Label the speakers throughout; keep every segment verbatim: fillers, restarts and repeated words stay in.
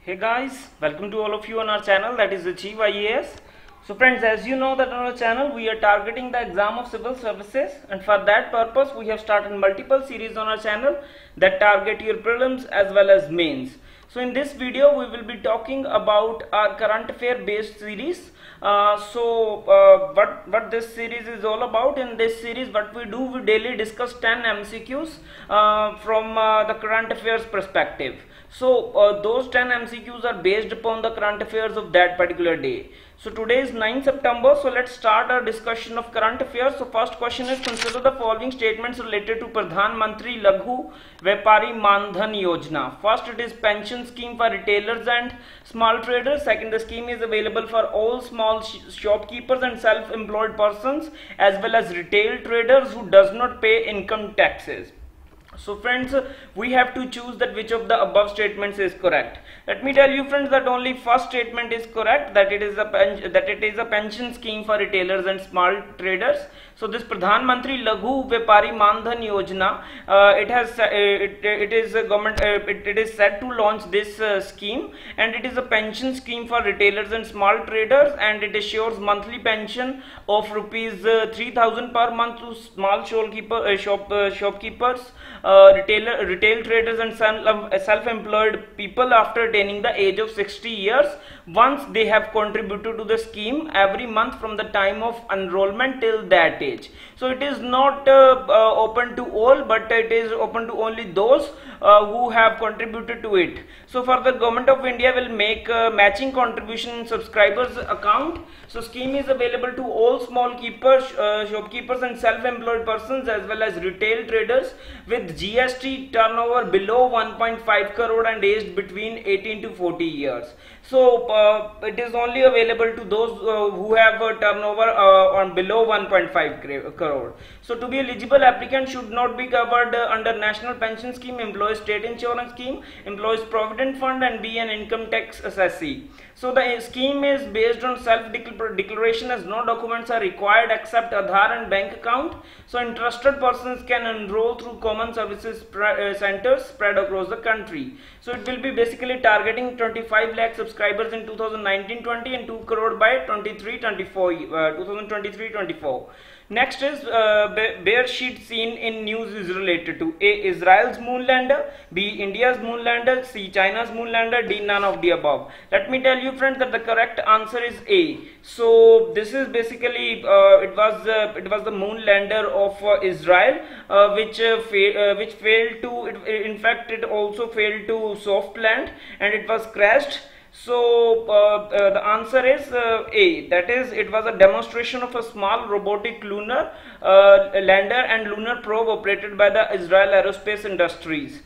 Speaker 1: Hey guys, welcome to all of you on our channel, that is Achieve I A S. So friends, as you know that on our channel we are targeting the exam of civil services, and for that purpose we have started multiple series on our channel that target your prelims as well as mains. So in this video we will be talking about our current affair based series. Uh, so uh, what what this series is all about. In this series what we do, we daily discuss ten M C Qs uh, from uh, the current affairs perspective. So uh, those ten M C Qs are based upon the current affairs of that particular day. So today is ninth September, so let's start our discussion of current affairs. So first question is, consider the following statements related to Pradhan Mantri Laghu Vyapari Mandhan Yojana. First, it is pension scheme for retailers and small traders. Second, the scheme is available for all small sh shopkeepers and self-employed persons as well as retail traders who does not pay income taxes. So friends, we have to choose that which of the above statements is correct. Let me tell you friends that only first statement is correct, that it is a that it is a pension scheme for retailers and small traders. So this Pradhan Mantri Laghu Vyapari Mandhan Yojana, uh, it has uh, it, it is a government uh, it, it is set to launch this uh, scheme, and it is a pension scheme for retailers and small traders, and it assures monthly pension of rupees uh, three thousand per month to small shopkeeper uh, shop uh, shopkeepers, uh, retailer retail traders and self-employed people after attaining the age of sixty years, once they have contributed to the scheme every month from the time of enrollment till that age. So it is not uh, uh, open to all, but it is open to only those uh, who have contributed to it. So for the Government of India will make uh, matching contribution in subscribers account. So scheme is available to all small keepers, uh, shopkeepers and self-employed persons as well as retail traders with G S T turnover below one point five crore and aged between eighteen to forty years. So uh, it is only available to those uh, who have a turnover uh, on below one point five crore. So to be eligible, applicant should not be covered uh, under National Pension Scheme, Employees State Insurance Scheme, Employees Provident Fund, and be an income tax assessee. So the scheme is based on self-declaration, as no documents are required except Aadhaar and bank account. So interested persons can enroll through common services centers spread across the country. So it will be basically targeting twenty-five lakh subscribers in two thousand nineteen twenty and two crore by twenty-three twenty-four, uh, twenty twenty-three twenty-four. Next is uh, bear sheet seen in news is related to A. Israel's moonlander, B. India's moonlander, C. China's moonlander, D. None of the above. Let me tell you friends that the correct answer is A. So this is basically uh, it was uh, it was the moonlander of uh, Israel, uh, which uh, fa uh, which failed to it, in fact it also failed to soft land and it was crashed. So uh, uh, the answer is uh, A, that is it was a demonstration of a small robotic lunar uh, lander and lunar probe operated by the Israel Aerospace Industries.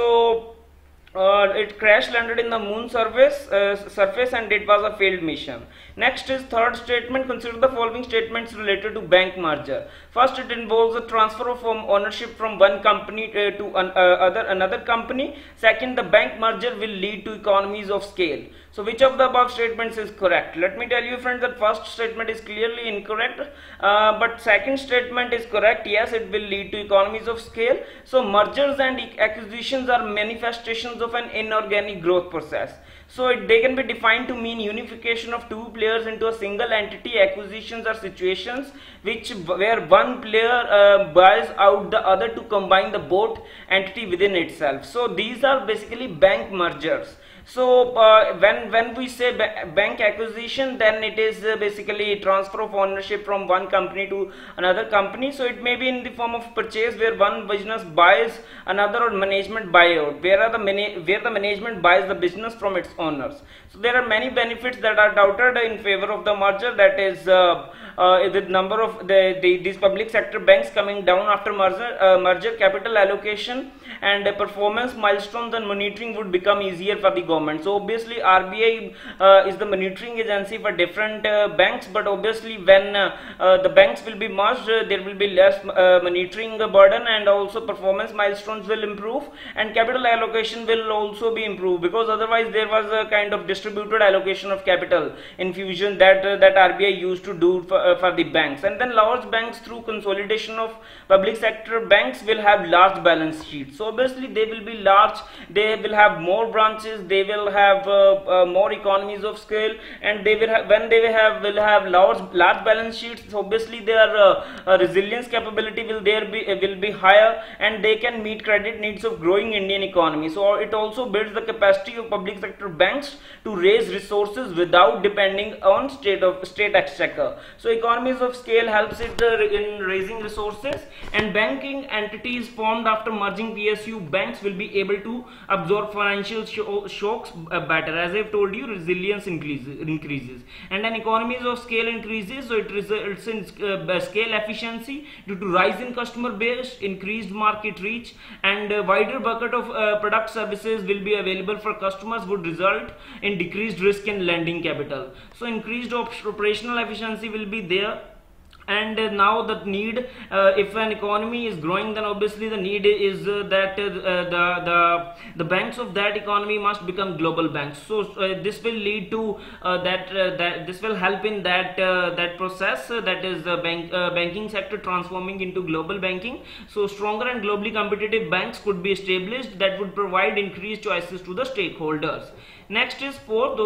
Speaker 1: So Uh, it crash landed in the moon surface uh, surface and it was a failed mission. Next is third statement, consider the following statements related to bank merger. First, it involves a transfer of ownership from one company uh, to an, uh, other another company. Second, the bank merger will lead to economies of scale. So which of the above statements is correct? Let me tell you friends that first statement is clearly incorrect, uh, but second statement is correct. Yes, it will lead to economies of scale. So mergers and acquisitions are manifestations of an inorganic growth process. So it, they can be defined to mean unification of two players into a single entity. Acquisitions are situations which where one player uh, buys out the other to combine the both entity within itself. So these are basically bank mergers. So uh, when when we say ba bank acquisition, then it is uh, basically transfer of ownership from one company to another company. So it may be in the form of purchase where one business buys another, or management buyout where are the where the management buys the business from its owners. So there are many benefits that are touted in favor of the merger, that is uh, uh, the number of the, the these public sector banks coming down after merger, uh, merger capital allocation and uh, performance milestones and monitoring would become easier for the government. So obviously R B I uh, is the monitoring agency for different uh, banks, but obviously when uh, uh, the banks will be merged, uh, there will be less uh, monitoring burden, and also performance milestones will improve and capital allocation will will also be improved, because otherwise there was a kind of distributed allocation of capital infusion that uh, that R B I used to do for, uh, for the banks. And then large banks, through consolidation of public sector banks, will have large balance sheets. So obviously they will be large, they will have more branches, they will have uh, uh, more economies of scale, and they will have, when they will have will have large large balance sheets, so obviously their uh, uh, resilience capability will there be uh, will be higher, and they can meet credit needs of growing Indian economy. So it also builds the capacity of public sector banks to raise resources without depending on state of state exchequer. So economies of scale helps it uh, in raising resources, and banking entities formed after merging P S U banks will be able to absorb financial sh shocks uh, better. As I've told you, resilience increases, increases. And then economies of scale increases, so it results in uh, scale efficiency due to rise in customer base, increased market reach, and a wider bucket of uh, product services will be available for customers, would result in decreased risk and lending capital. So increased op operational efficiency will be there. And uh, now the need, uh, if an economy is growing, then obviously the need is uh, that uh, the the the banks of that economy must become global banks. So uh, this will lead to uh, that uh, that this will help in that uh, that process, uh, that is uh, bank uh, banking sector transforming into global banking. So stronger and globally competitive banks could be established that would provide increased choices to the stakeholders. Next is fourth,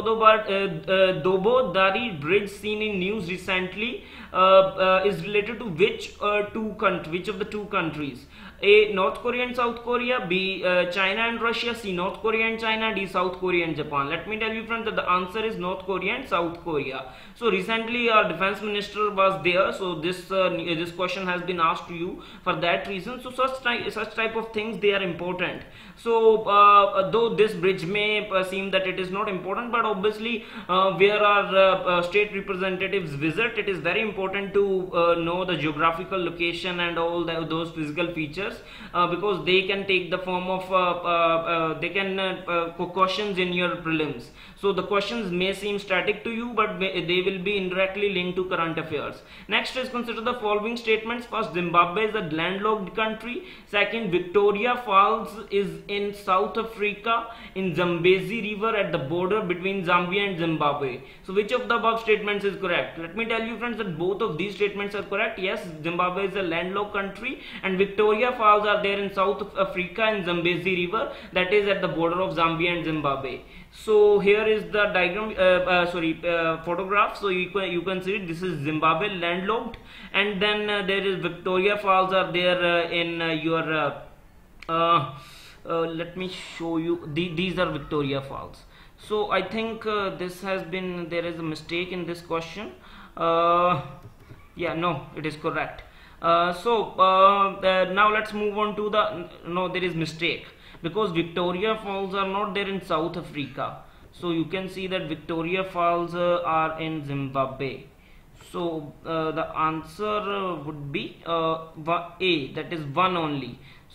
Speaker 1: Dobo-Dari bridge seen in news recently uh, uh, is related to which uh, two countries, which of the two countries? A. North Korea and South Korea, B. Uh, China and Russia, C. North Korea and China, D. South Korea and Japan. Let me tell you friends that the answer is North Korea and South Korea. So recently our defense minister was there, so this uh, this question has been asked to you for that reason. So such type, such type of things, they are important. So uh, though this bridge may uh, seem that it is not important, but obviously uh, where our uh, uh, state representatives visit, it is very important to uh, know the geographical location and all the, those physical features, uh, because they can take the form of uh, uh, uh, they can uh, uh, questions in your prelims. So the questions may seem static to you, but they will be indirectly linked to current affairs. Next is consider the following statements. First, Zimbabwe is a landlocked country. Second, Victoria Falls is in South Africa in Zambezi River at the border between Zambia and Zimbabwe. So which of the above statements is correct? Let me tell you friends that both of these statements are correct. Yes, Zimbabwe is a landlocked country, and Victoria Falls are there in South Africa in Zambezi River, that is at the border of Zambia and Zimbabwe. So here is the diagram, uh, uh, sorry, uh, photograph. So you can you can see it. This is Zimbabwe landlocked, and then uh, there is Victoria Falls are there uh, in uh, your. Uh, uh, uh, let me show you. The, these are Victoria Falls. So I think uh, this has been there is a mistake in this question. Uh, yeah, no, it is correct. Uh, so uh, uh, now let's move on to the no, there is mistake, because Victoria Falls are not there in South Africa. So you can see that Victoria Falls uh, are in Zimbabwe. So uh, the answer uh, would be uh, A, that is one only.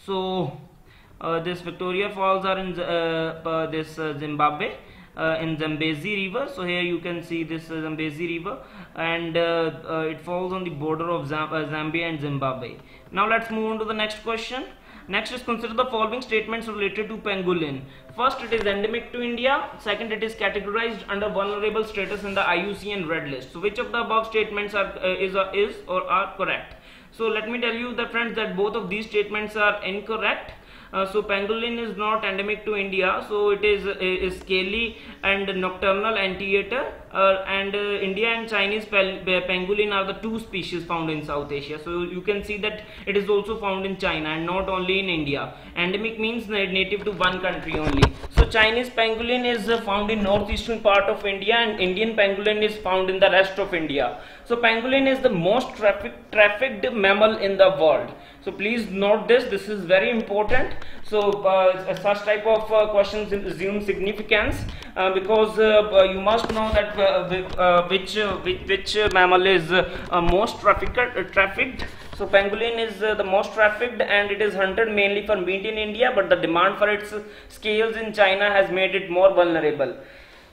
Speaker 1: So uh, this Victoria Falls are in uh, uh, this uh, Zimbabwe. Uh, in Zambezi River. So here you can see this uh, Zambezi River, and uh, uh, it falls on the border of Zam uh, Zambia and Zimbabwe. Now let's move on to the next question. Next is consider the following statements related to pangolin. First, it is endemic to India. Second, it is categorized under vulnerable status in the I U C N red list. So which of the above statements are uh, is uh, is or are correct? So let me tell you that friends that both of these statements are incorrect. Uh, so pangolin is not endemic to India, so it is, uh, is scaly and nocturnal anteater, uh, and uh, India and Chinese pangolin are the two species found in South Asia. So you can see that it is also found in China and not only in India. Endemic means native to one country only. So Chinese pangolin is uh, found in northeastern part of India, and Indian pangolin is found in the rest of India. So pangolin is the most traffic, trafficked mammal in the world. So please note this, this is very important. So uh, such type of uh, questions assume significance uh, because uh, you must know that uh, uh, which, uh, which, which mammal is uh, most trafficked, uh, trafficked. So pangolin is uh, the most trafficked, and it is hunted mainly for meat in India, but the demand for its scales in China has made it more vulnerable.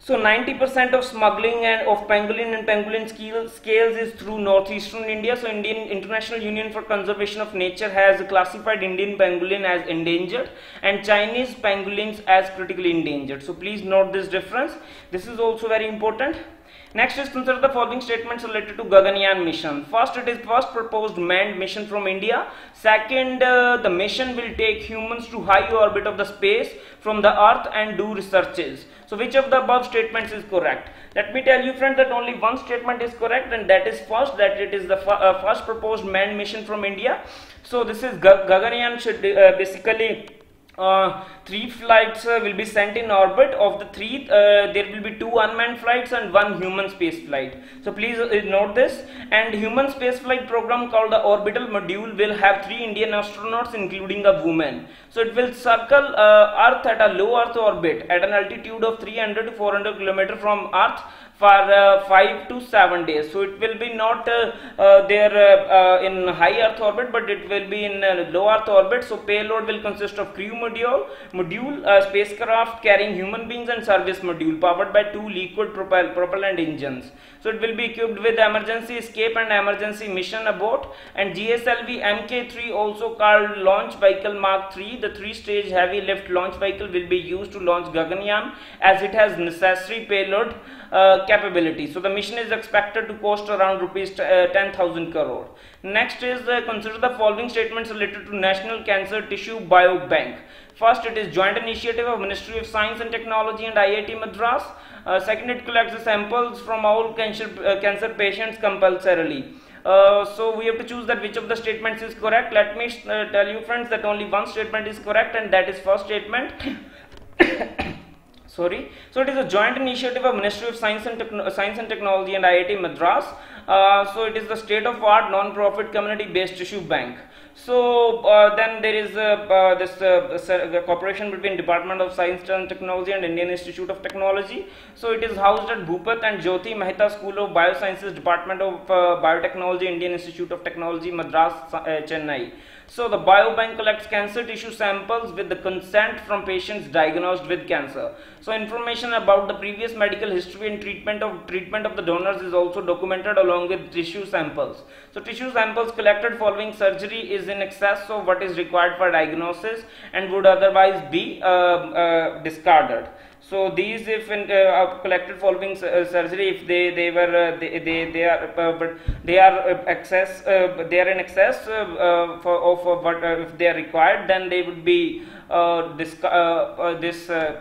Speaker 1: So ninety percent of smuggling and of pangolin and pangolin scales, scales is through northeastern India. So Indian International Union for Conservation of Nature has classified Indian pangolin as endangered and Chinese pangolins as critically endangered. So please note this difference. This is also very important. Next is consider the following statements related to Gaganyaan mission. First, it is first proposed manned mission from India. Second, uh, the mission will take humans to high orbit of the space from the earth and do researches. So which of the above statements is correct? Let me tell you friends that only one statement is correct, and that is first, that it is the uh, first proposed manned mission from India. So this is Gaganyaan should uh, basically Uh, three flights uh, will be sent in orbit. Of the three, uh, there will be two unmanned flights and one human space flight. So please uh, note this. And human space flight program called the orbital module will have three Indian astronauts including a woman. So it will circle uh, Earth at a low Earth orbit at an altitude of three hundred to four hundred kilometers from Earth for uh, five to seven days. So it will be not uh, uh, there uh, uh, in high Earth orbit, but it will be in uh, low Earth orbit. So payload will consist of crew module, module, uh, spacecraft carrying human beings, and service module powered by two liquid propel propellant engines. So it will be equipped with emergency escape and emergency mission abort, and G S L V M K three, also called Launch Vehicle Mark three, the three-stage heavy lift launch vehicle, will be used to launch Gaganyaan as it has necessary payload uh, capability. So the mission is expected to cost around rupees uh, ten thousand crore. Next is uh, consider the following statements related to National Cancer Tissue Biobank. First, it is joint initiative of Ministry of Science and Technology and I I T Madras. Uh, second, it collects the samples from all cancer, uh, cancer patients compulsorily. Uh, so we have to choose that which of the statements is correct. Let me uh, tell you friends that only one statement is correct, and that is first statement. Sorry. So it is a joint initiative of Ministry of Science and, Techno Science and Technology and I I T Madras. Uh, so it is the state-of-art non-profit community-based tissue bank. So uh, then there is uh, uh, this uh, the cooperation between Department of Science and Technology and Indian Institute of Technology. So it is housed at Bhupat and Jyoti Mehta School of Biosciences, Department of uh, Biotechnology, Indian Institute of Technology, Madras, uh, Chennai. So the biobank collects cancer tissue samples with the consent from patients diagnosed with cancer. So information about the previous medical history and treatment of treatment of the donors is also documented along with tissue samples. So tissue samples collected following surgery is in excess of what is required for diagnosis and would otherwise be uh, uh, discarded. So these, if in, uh, are collected following uh, surgery, if they they were uh, they, they they are uh, but they are uh, excess uh, they are in excess uh, uh, for of uh, what uh, if they are required, then they would be uh, this uh, uh, this. Uh,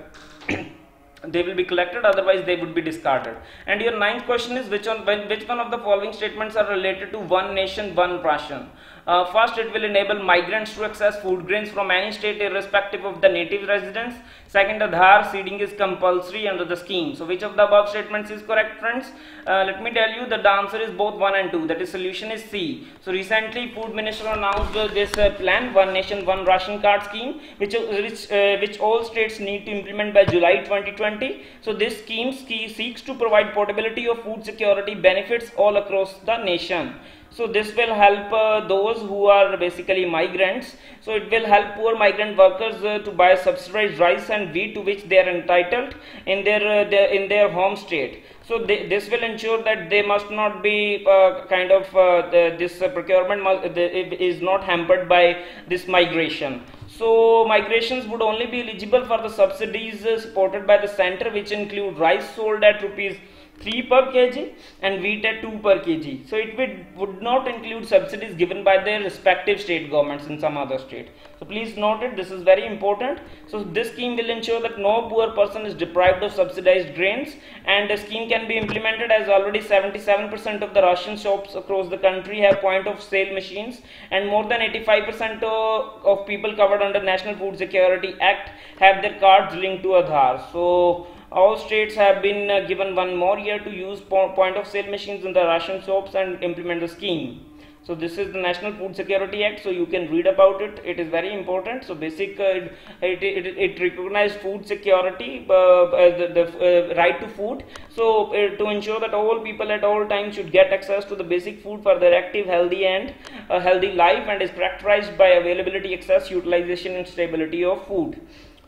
Speaker 1: they will be collected, otherwise they would be discarded. And your ninth question is which one which one of the following statements are related to one nation one ration. Uh, first, it will enable migrants to access food grains from any state irrespective of the native residence. Second, Aadhaar seeding is compulsory under the scheme. So which of the above statements is correct, friends? Uh, let me tell you that the answer is both one and two, that is solution is C. So recently Food Minister announced uh, this uh, plan, one nation one ration card scheme, which, uh, which, uh, which all states need to implement by July twenty twenty. So this scheme seeks to provide portability of food security benefits all across the nation. So this will help uh, those who are basically migrants. So it will help poor migrant workers uh, to buy subsidized rice and wheat to which they are entitled in their, uh, their in their home state. So they, this will ensure that they must not be uh, kind of uh, the, this uh, procurement must, the, is not hampered by this migration. So migrations would only be eligible for the subsidies uh, supported by the center, which include rice sold at rupees three per kg and wheat at two per kg. So it would, would not include subsidies given by their respective state governments in some other state. So please note it, this is very important. So this scheme will ensure that no poor person is deprived of subsidized grains, and the scheme can be implemented as already seventy-seven percent of the ration shops across the country have point of sale machines, and more than eighty-five percent of, of people covered under National Food Security Act have their cards linked to Aadhaar. So all states have been uh, given one more year to use po point of sale machines in the ration shops and implement the scheme. So this is the National Food Security Act, so you can read about it. It is very important. So basic, uh, it, it, it recognized food security, uh, the, the uh, right to food. So uh, to ensure that all people at all times should get access to the basic food for their active, healthy and uh, healthy life, and is characterized by availability, access, utilization and stability of food.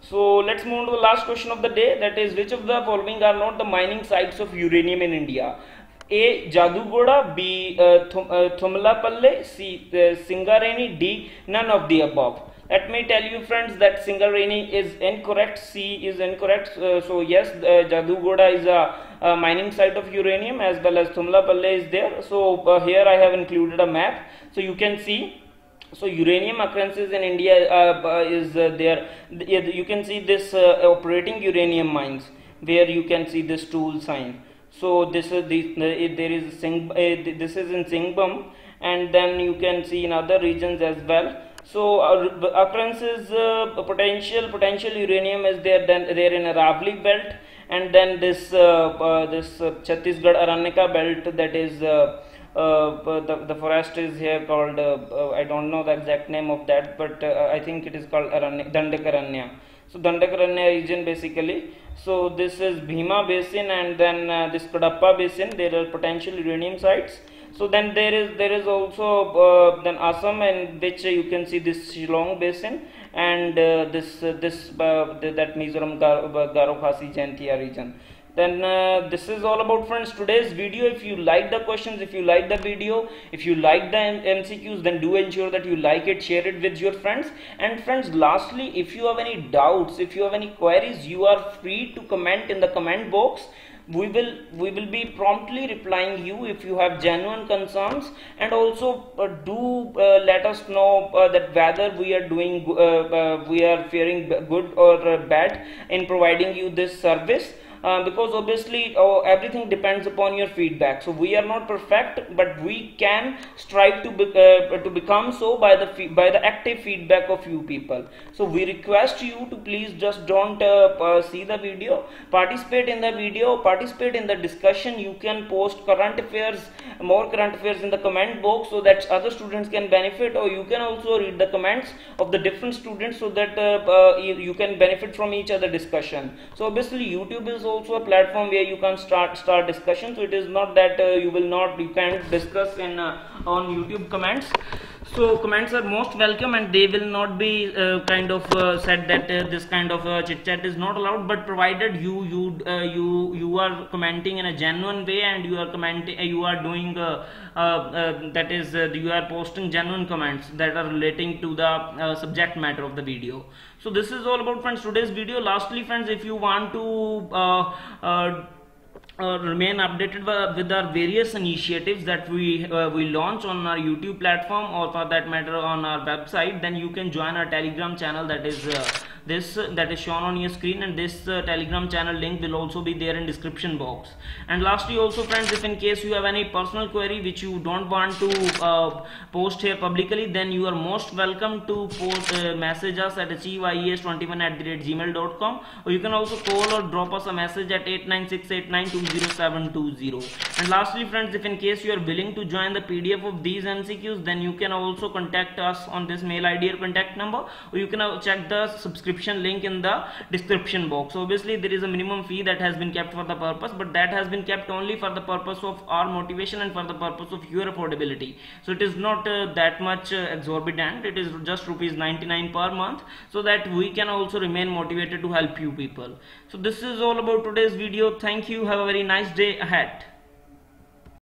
Speaker 1: So let's move on to the last question of the day, that is, which of the following are not the mining sites of uranium in India? A. Jadugoda, B. Uh, Thum, uh, Thumlapalle, C. Uh, Singareni, D. None of the above. Let me tell you friends that Singareni is incorrect, C is incorrect. Uh, so yes, uh, Jadugoda is a, a mining site of uranium, as well as Thumlapalle is there. So uh, here I have included a map, so you can see. So uranium occurrences in India uh, is uh, there. You can see this uh, operating uranium mines, where you can see this tool sign. So this is the, uh, there is Sing, uh, this is in Singbum, and then you can see in other regions as well. So uh, occurrences uh, potential potential uranium is there, then there in Aravali belt, and then this uh, uh, this uh, Chhattisgarh Aranyaka belt, that is uh, uh, the, the forest is here called uh, uh, I don't know the exact name of that, but uh, I think it is called Aranya, Dandakaranya. So Dandakaranya region basically. So this is Bhima basin, and then uh, this Kadapa basin, there are potential uranium sites. So then there is there is also uh, then Assam, in which uh, you can see this Shillong basin, and uh, this uh, this uh, that Mizoram Garo Khasi Jaintia region. Then uh, this is all about friends today's video. If you like the questions, if you like the video, if you like the M C Qs, then do ensure that you like it, share it with your friends. And friends, lastly, if you have any doubts, if you have any queries, you are free to comment in the comment box. We will we will be promptly replying you if you have genuine concerns, and also uh, do uh, let us know uh, that whether we are doing uh, uh, we are faring good or uh, bad in providing you this service. Uh, because obviously uh, everything depends upon your feedback. So we are not perfect, but we can strive to be, uh, to become so by the by the active feedback of you people. So we request you to please just don't uh, uh, see the video, participate in the video, participate in the discussion. You can post current affairs, more current affairs in the comment box, so that other students can benefit, or you can also read the comments of the different students, so that uh, uh, you, you can benefit from each other discussion. So obviously YouTube is also a platform where you can start start discussion. So it is not that uh, you will not you can't discuss in uh, on YouTube comments. So comments are most welcome, and they will not be uh, kind of uh, said that uh, this kind of uh, chit chat is not allowed, but provided you you uh, you you are commenting in a genuine way, and you are commenting uh, you are doing uh, uh, uh, that is uh, you are posting genuine comments that are relating to the uh, subject matter of the video. So this is all about friends today's video. Lastly friends, if you want to uh, uh, Uh, remain updated with our various initiatives that we uh, we launch on our YouTube platform, or for that matter on our website, then you can join our Telegram channel, that is uh, this uh, that is shown on your screen, and this uh, Telegram channel link will also be there in description box. And lastly also friends, if in case you have any personal query which you don't want to uh, post here publicly, then you are most welcome to post uh, message us at achieve I A S twenty-one at the rate gmail dot com, or you can also call or drop us a message at eight nine six eight nine two zero seven two zero. And lastly friends, if in case you are willing to join the P D F of these M C Qs, then you can also contact us on this mail I D or contact number, or you can check the subscription link in the description box. So obviously there is a minimum fee that has been kept for the purpose, but that has been kept only for the purpose of our motivation and for the purpose of your affordability. So it is not uh, that much uh, exorbitant. It is just rupees ninety-nine per month, so that we can also remain motivated to help you people. So this is all about today's video. Thank you. Have a very nice day ahead.